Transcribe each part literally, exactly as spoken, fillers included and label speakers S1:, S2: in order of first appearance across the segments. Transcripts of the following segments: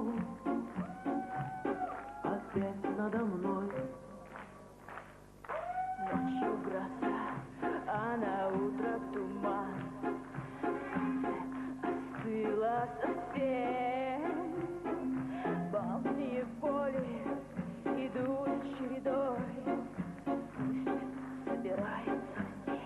S1: снова опять надо мной.
S2: Ночью гроза, а на утро туман. Остыло совсем. Волны боли идут чередой. Пусть собирается все.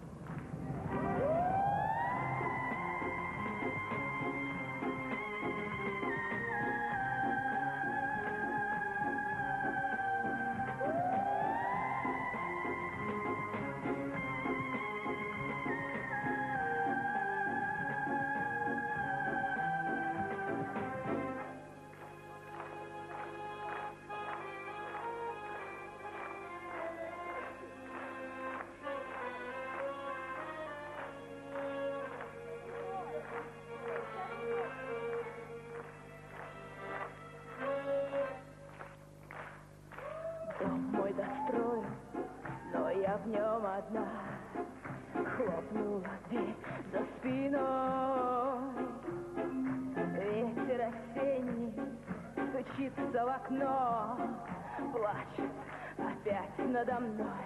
S2: Дом мой дострою, но я в нем одна. Хлопнула дверь за спиной. Ветер осенний стучится в окно, плачет опять надо мной.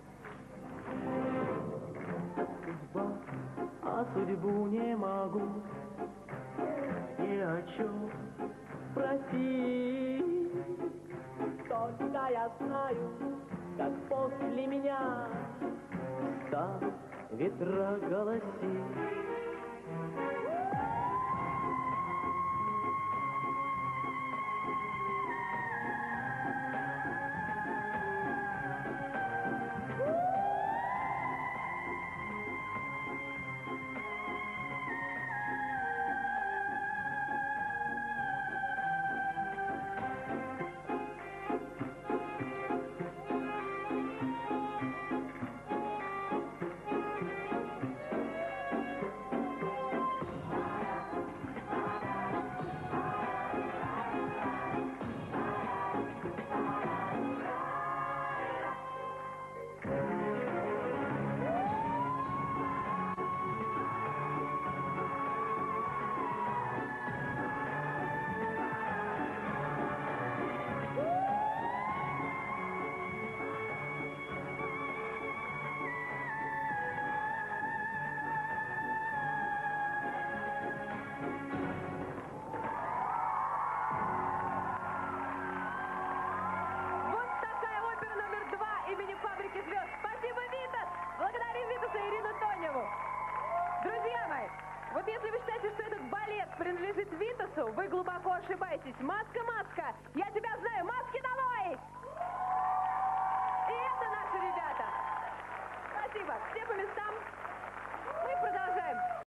S1: Судьба, а судьбу не могу ни о чем просить. Только я знаю, как после меня станут ветра голосить.
S3: Друзья мои, вот если вы считаете, что этот балет принадлежит Витасу, вы глубоко ошибаетесь. Маска, маска, я тебя знаю, маски